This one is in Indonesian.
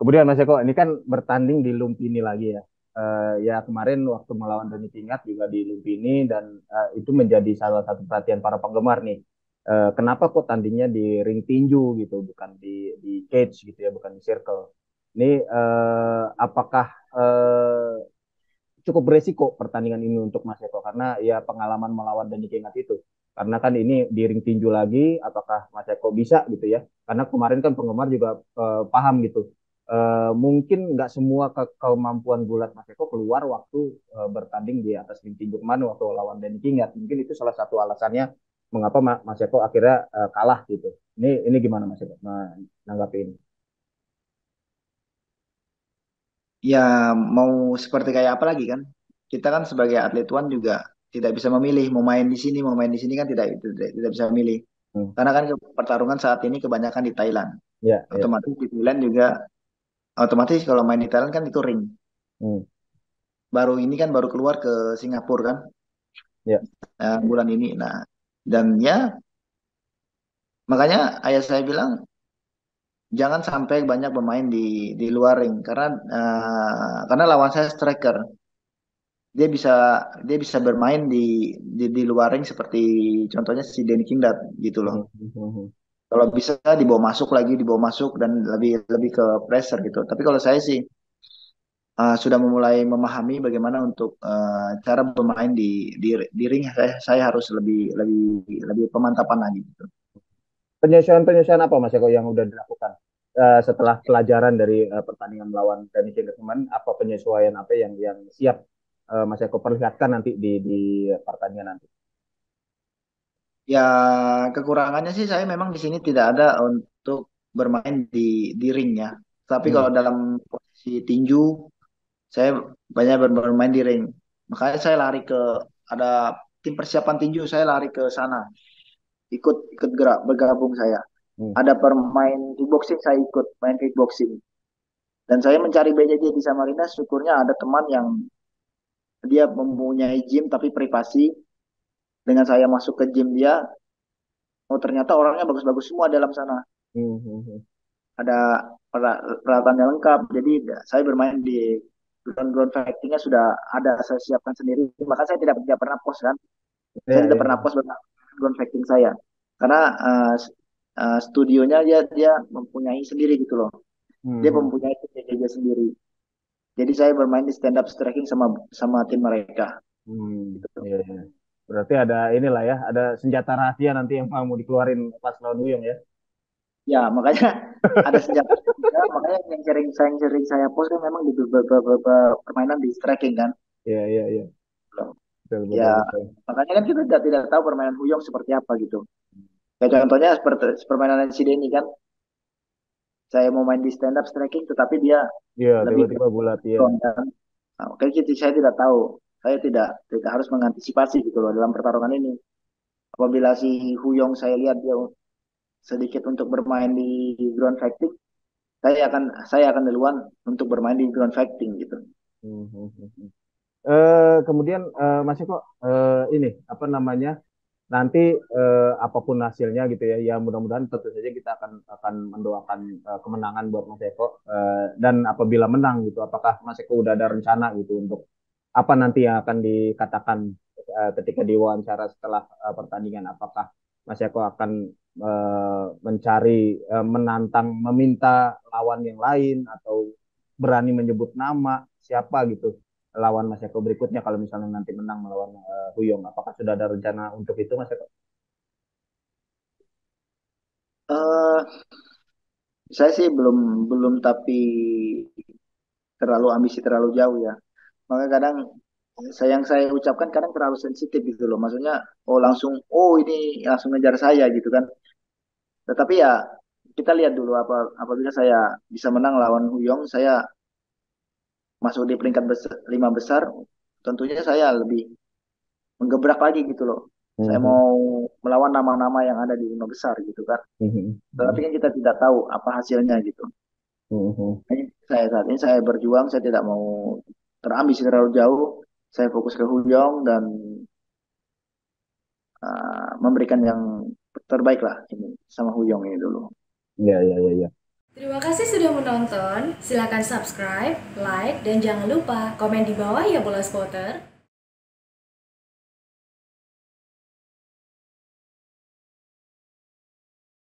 Kemudian Mas Eko, ini kan bertanding di Lumpini lagi ya. Ya kemarin waktu melawan Doni Pingat juga di Lumpini dan itu menjadi salah satu perhatian para penggemar nih. Kenapa kok tandingnya di ring tinju gitu, bukan di cage gitu ya, bukan di circle. Ini apakah cukup beresiko pertandingan ini untuk Mas Eko karena ya pengalaman melawan Dani Kengat itu. Karena kan ini di ring tinju lagi, apakah Mas Eko bisa gitu ya? Karena kemarin kan penggemar juga paham gitu. Mungkin nggak semua kemampuan gulat Mas Eko keluar waktu bertanding di atas ring tinju kemarin waktu lawan Dani Kengat. Mungkin itu salah satu alasannya mengapa Mas Eko akhirnya kalah gitu. Ini gimana Mas Eko menanggapi ini? Ya mau seperti kayak apa lagi kan? Kita kan sebagai atlet tuan juga tidak bisa memilih mau main di sini, mau main di sini kan tidak bisa memilih. Hmm. Karena kan pertarungan saat ini kebanyakan di Thailand. Ya, ya. Otomatis di Thailand juga otomatis kalau main di Thailand kan itu ring. Hmm. Baru ini kan baru keluar ke Singapura kan Ya. bulan ini. Nah, dan ya makanya ayah saya bilang jangan sampai banyak bermain di luar ring karena lawan saya striker. dia bisa dia bisa bermain di luar ring seperti contohnya si Danny Kingdat gitu loh. Hmm, hmm, hmm, hmm. Kalau bisa dibawa masuk dan lebih lebih ke pressure gitu. Tapi kalau saya sih sudah memulai memahami bagaimana untuk cara bermain di ring saya harus lebih lebih lebih pemantapan lagi gitu. Penyesuaian-penyesuaian apa Mas Eko yang udah dilakukan setelah pelajaran dari pertandingan melawan Dani Kinglet kemarin? Apa penyesuaian apa yang siap Mas Eko perlihatkan nanti di pertandingan nanti? Ya kekurangannya sih saya memang di sini tidak ada untuk bermain di ring ya. Tapi Hmm. kalau dalam posisi tinju saya banyak bermain di ring. Makanya saya lari ke ada tim persiapan tinju, saya lari ke sana, ikut ikut gerak bergabung saya. Hmm. Ada permain kickboxing, saya ikut main kickboxing. Dan saya mencari BJJ di Samarinda, syukurnya ada teman yang dia mempunyai gym tapi privasi. Dengan saya masuk ke gym dia, oh ternyata orangnya bagus-bagus semua dalam sana. Hmm. Hmm. Hmm. Ada peralatannya lengkap. Jadi saya bermain di ground fightingnya sudah ada saya siapkan sendiri. Maka saya tidak pernah post kan. Saya Ya, tidak ya, pernah ya. post tentang ground fighting saya. Karena studionya dia mempunyai sendiri gitu loh. Hmm. Dia Hmm. mempunyai tim sendiri. Jadi saya bermain di stand up striking sama sama tim mereka. Hmm. Ya, ya. Berarti ada inilah ya, ada senjata rahasia nanti yang mau dikeluarin pas lawan Wiyong ya. Ya makanya ada senjata juga. Makanya yang sering saya post kan memang di beberapa permainan di striking kan. Ya, ya, ya. Betul, Ya betul, betul. makanya kan kita tidak tahu permainan Huyong seperti apa gitu. Kayak contohnya seperti permainan si Denny kan, saya mau main di stand up striking, tetapi dia Iya, lebih ke tiba-tiba bulat ya. front kan. Nah, makanya gitu, saya tidak tahu, saya tidak harus mengantisipasi gitu loh dalam pertarungan ini. Apabila si Huyong saya lihat dia sedikit untuk bermain di ground fighting, saya akan duluan untuk bermain di ground fighting gitu. Hmm. Hmm. Hmm. Hmm. Kemudian Mas Eko ini apa namanya nanti apapun hasilnya gitu ya ya mudah-mudahan tentu saja kita akan mendoakan kemenangan buat Mas Eko dan apabila menang gitu apakah Mas Eko udah ada rencana gitu untuk apa nanti yang akan dikatakan ketika diwawancara setelah pertandingan apakah Mas Eko akan mencari menantang meminta lawan yang lain atau berani menyebut nama siapa gitu lawan Mas Eko berikutnya kalau misalnya nanti menang melawan Huyong. Apakah sudah ada rencana untuk itu Mas Eko? eh saya sih belum belum tapi terlalu ambisi terlalu jauh ya. Maka kadang yang saya ucapkan kadang terlalu sensitif gitu loh. Maksudnya, oh langsung, oh ini langsung ngejar saya gitu kan. Tetapi ya kita lihat dulu apabila saya bisa menang lawan Huyong, saya masuk di peringkat lima besar, tentunya saya lebih menggebrak lagi gitu loh. Saya Mhm, mau melawan nama-nama yang ada di lima besar gitu kan. mhm, Tetapi mhm, kan kita tidak tahu apa hasilnya gitu. mhm. Jadi saya saat ini saya berjuang, saya tidak mau terambisi terlalu jauh. Saya fokus ke Huyong dan memberikan yang terbaik lah ini sama Huyong ini dulu. Iya, iya, iya, iya. Terima kasih sudah menonton. Silakan subscribe, like, dan jangan lupa komen di bawah ya bola spotter.